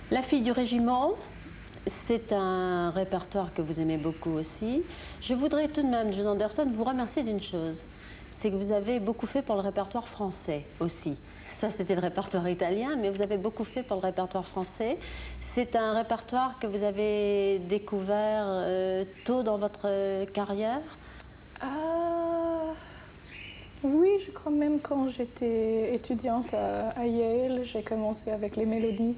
La fille du régiment, c'est un répertoire que vous aimez beaucoup aussi. Je voudrais tout de même, June Anderson, vous remercier d'une chose. C'est que vous avez beaucoup fait pour le répertoire français aussi. Ça, c'était le répertoire italien, mais vous avez beaucoup fait pour le répertoire français. C'est un répertoire que vous avez découvert tôt dans votre carrière? Oui, je crois même quand j'étais étudiante à Yale, j'ai commencé avec les mélodies.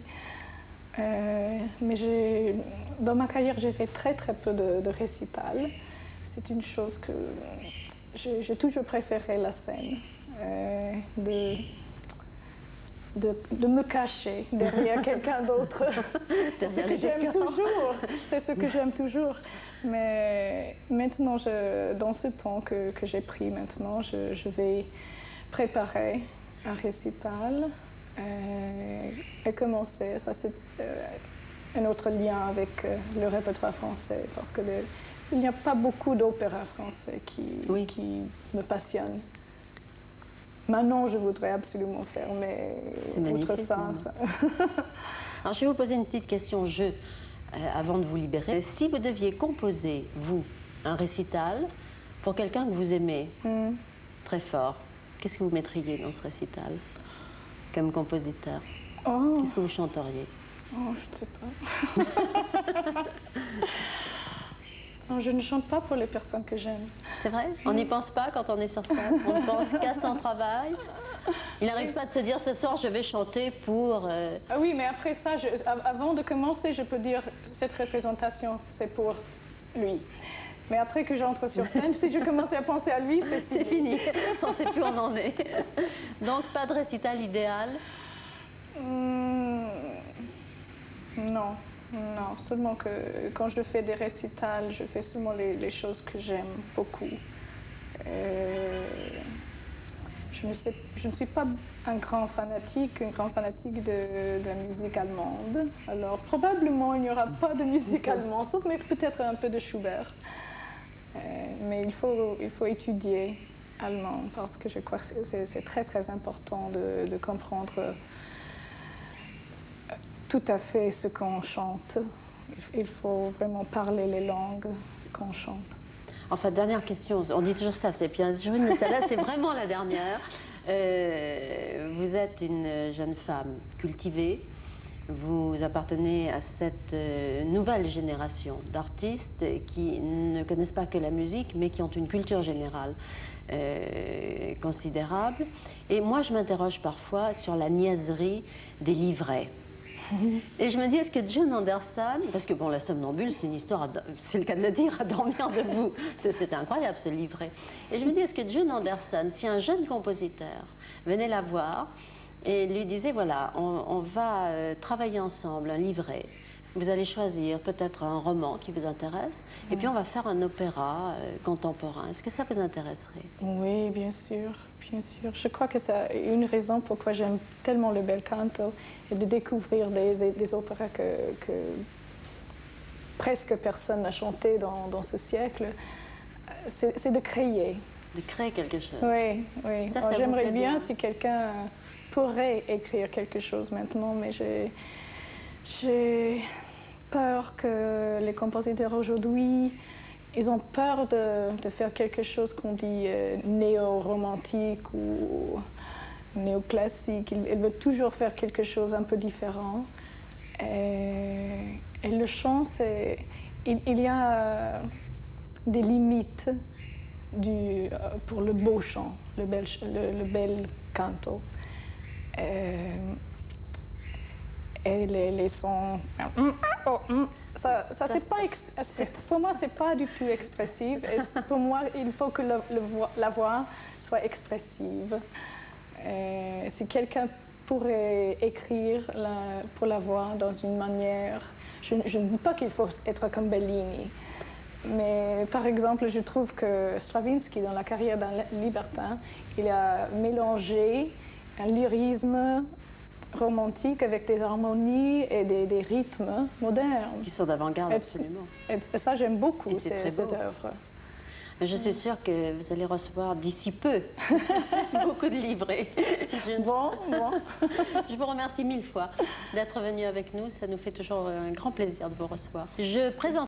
Mais dans ma carrière, j'ai fait très peu de récitals. C'est une chose que j'ai toujours préféré, la scène, de me cacher derrière quelqu'un d'autre. C'est ce que j'aime toujours. C'est ce que j'aime toujours. Mais maintenant, dans ce temps que j'ai pris maintenant, je vais préparer un récital et commencer. Ça, c'est un autre lien avec le répertoire français, parce qu'il n'y a pas beaucoup d'opéras français qui me passionnent. Maintenant, je voudrais absolument faire, mais outre ça... Alors, je vais vous poser une petite question jeu avant de vous libérer. Si vous deviez composer, vous, un récital pour quelqu'un que vous aimez très fort, qu'est-ce que vous mettriez dans ce récital comme compositeur? Qu'est-ce que vous chanteriez? Oh, je ne sais pas. Non, je ne chante pas pour les personnes que j'aime. C'est vrai? On n'y pense pas quand on est sur scène? On ne pense qu'à son travail? Il n'arrive pas de se dire ce soir je vais chanter pour... Ah oui, mais après ça, avant de commencer, je peux dire cette représentation, c'est pour lui. Mais après que j'entre sur scène, si je commence à penser à lui, c'est fini. On ne sait plus où on en est. Donc pas de récital idéal? Non. Non, seulement que quand je fais des récitals, je fais seulement les choses que j'aime beaucoup. Je ne suis pas un grand fanatique de la musique allemande. Alors probablement il n'y aura pas de musique allemande, sauf peut-être un peu de Schubert. Mais il faut étudier allemand, parce que je crois que c'est très important de comprendre tout à fait ce qu'on chante. Il faut vraiment parler les langues qu'on chante. Enfin, dernière question, on dit toujours ça, c'est bien joué, mais celle-là, c'est vraiment la dernière. Vous êtes une jeune femme cultivée, vous appartenez à cette nouvelle génération d'artistes qui ne connaissent pas que la musique, mais qui ont une culture générale considérable. Et moi, je m'interroge parfois sur la niaiserie des livrets. Et je me dis, est-ce que June Anderson, parce que bon, la somnambule, c'est une histoire, c'est le cas de le dire, à dormir debout, c'est incroyable ce livret. Et je me dis, est-ce que June Anderson, si un jeune compositeur venait la voir et lui disait, voilà, on va travailler ensemble un livret, vous allez choisir peut-être un roman qui vous intéresse, et puis on va faire un opéra contemporain. Est-ce que ça vous intéresserait? Oui, bien sûr. Bien sûr, je crois que c'est une raison pourquoi j'aime tellement le bel canto, et de découvrir des opéras que presque personne n'a chanté dans ce siècle, c'est de créer. De créer quelque chose. Oui. J'aimerais bien si quelqu'un pourrait écrire quelque chose maintenant, mais j'ai peur que les compositeurs aujourd'hui, ils ont peur de faire quelque chose qu'on dit néo-romantique ou néoclassique. Ils veulent toujours faire quelque chose un peu différent. Et le chant, il y a des limites pour le beau chant, le bel canto. Et les sons... Ça, pour moi, c'est pas du tout expressif. Et pour moi, il faut que la voix soit expressive. Si quelqu'un pourrait écrire pour la voix dans une manière... Je ne dis pas qu'il faut être comme Bellini, mais par exemple, je trouve que Stravinsky, dans la carrière d'un libertin, il a mélangé un lyrisme romantique avec des harmonies et des rythmes modernes. Qui sont d'avant-garde, absolument. Et ça, j'aime beaucoup cette œuvre. Je suis sûre que vous allez recevoir d'ici peu beaucoup de livrets. Bon. Je vous remercie 1000 fois d'être venu avec nous. Ça nous fait toujours un grand plaisir de vous recevoir. Je présente